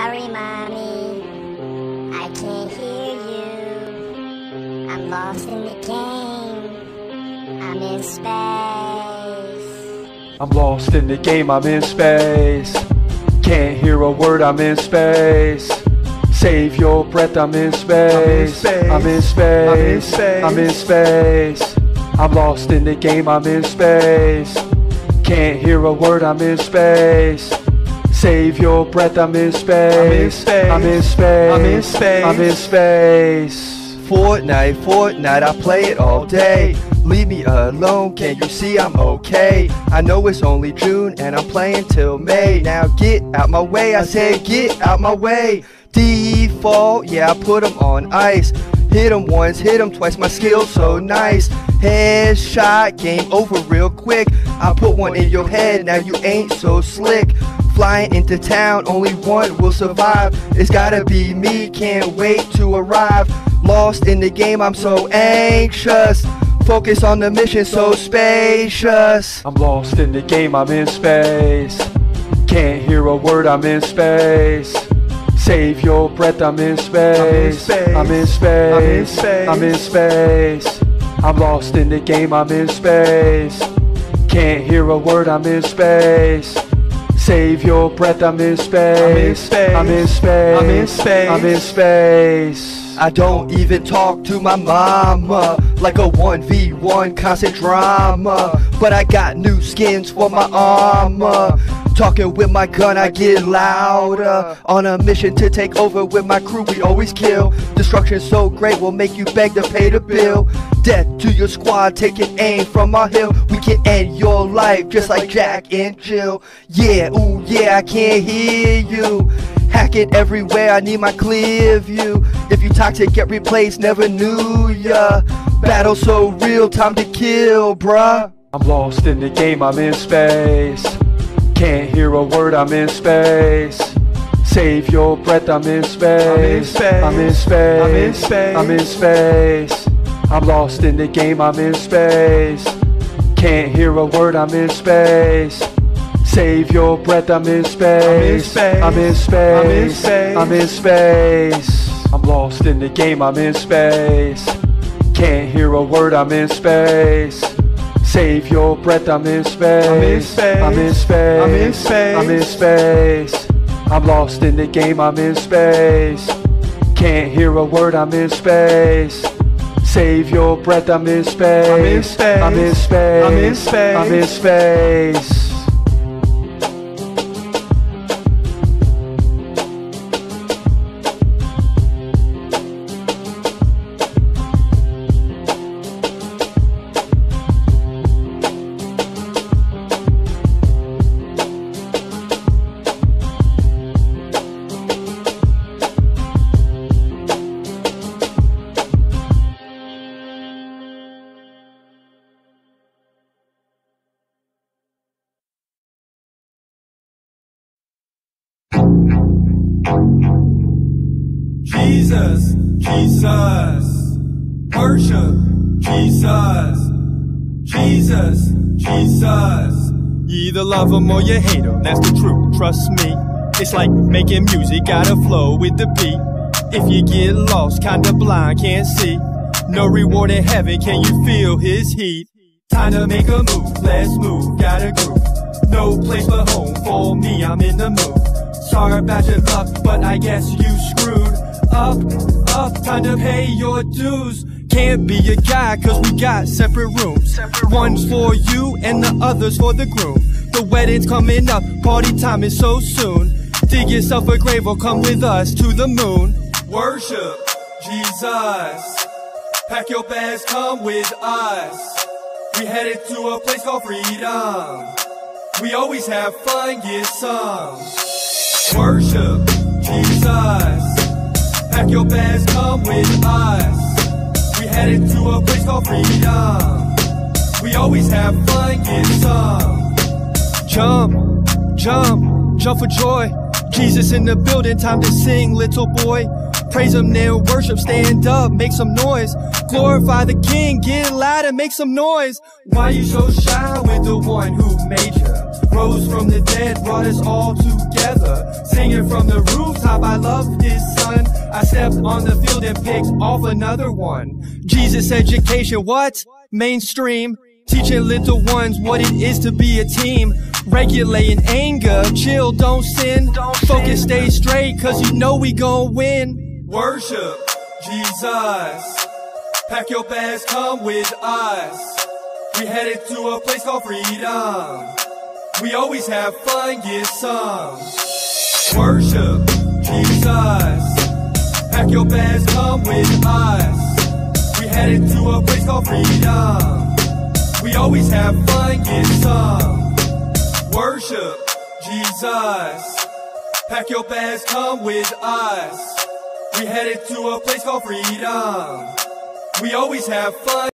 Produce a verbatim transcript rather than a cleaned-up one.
sorry, mommy, I can't hear you. I'm lost in the game, I'm in space. I'm lost in the game, I'm in space. Can't hear a word, I'm in space. Save your breath, I'm in space. I'm in space, I'm in space. I'm lost in the game, I'm in space. Can't hear a word, I'm in space. Save your breath, I'm in space. I'm in space, I'm in space, I'm in space. Fortnite, Fortnite, I play it all day. Leave me alone, can't you see I'm okay? I know it's only June and I'm playing till May. Now get out my way, I said get out my way. Default, yeah, I put them on ice. Hit them once, hit them twice, my skill's so nice. Headshot, game over real quick. I put one in your head, now you ain't so slick. Flying into town, only one will survive. It's gotta be me, can't wait to arrive. Lost in the game, I'm so anxious. Focus on the mission, so spacious. I'm lost in the game, I'm in space. Can't hear a word, I'm in space. Save your breath, I'm in space. I'm in space, I'm in space. I'm lost in the game, I'm in space. Can't hear a word, I'm in space. Save your breath, I'm in space. I'm in space, I'm in space, I'm in space. I don't even talk to my mama, like a one v one constant drama. But I got new skins for my armor. Talking with my gun, I get louder. On a mission to take over with my crew, we always kill. Destruction so great, will make you beg to pay the bill. Death to your squad, taking aim from our hill. We can end your life just like Jack and Jill. Yeah, ooh yeah, I can't hear you. Hacking everywhere, I need my clear view. If you toxic, get replaced, never knew ya. Battle so real, time to kill, bruh. I'm lost in the game, I'm in space. Can't hear a word, I'm in space. Save your breath, I'm in space. I'm in space, I'm in space, I'm in space. I'm lost in the game, I'm in space. Can't hear a word, I'm in space. Save your breath, I'm in space. I'm in space, I'm in space. I'm lost in the game, I'm in space. Can't hear a word, I'm in space. Save your breath, I'm in space. I'm in space, I'm in space, I'm in space. I'm lost in the game, I'm in space. Can't hear a word, I'm in space. Save your breath, I'm in space. I'm in space, I'm in space, I'm in space. Jesus, Jesus, worship, Jesus, Jesus, Jesus. You either love him or you hate him, that's the truth, trust me. It's like making music, gotta flow with the beat. If you get lost, kinda blind, can't see. No reward in heaven, can you feel his heat? Time to make a move, let's move, gotta groove. No place but home for me, I'm in the mood. Sorry about your luck, but I guess you screwed. Up, up, time to pay your dues. Can't be a guy cause we got separate rooms. One's for you and the other's for the groom. The wedding's coming up, party time is so soon. Dig yourself a grave or come with us to the moon. Worship, Jesus. Pack your bags, come with us. We headed to a place called freedom. We always have fun, get some. Worship, Jesus. Pack your bags, come with us. We headed to a place called freedom. We always have fun, get some. Jump, jump, jump for joy. Jesus in the building, time to sing, little boy. Praise him, then worship, stand up, make some noise. Glorify the King, get loud and make some noise. Why you so shy with the one who made you? Rose from the dead, brought us all together. Sing Singing from the rooftop, I love his son. I stepped on the field and picked off another one. Jesus education, what? Mainstream. Teaching little ones what it is to be a team. Regulating anger, chill, don't sin. Focus, stay straight, cause you know we gon' win. Worship Jesus. Pack your bags, come with us. We headed to a place called freedom. We always have fun, get some. Worship Jesus. Pack your bags, come with us. We headed to a place called freedom. We always have fun, get some. Worship Jesus. Pack your bags, come with us. We headed to a place called freedom. We always have fun.